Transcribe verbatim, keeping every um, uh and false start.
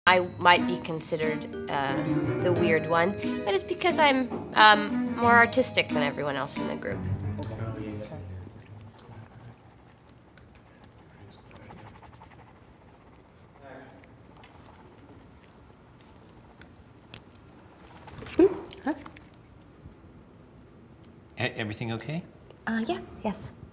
I might be considered uh, the weird one, but it's because I'm um, more artistic than everyone else in the group. Everything okay? Uh, yeah, yes.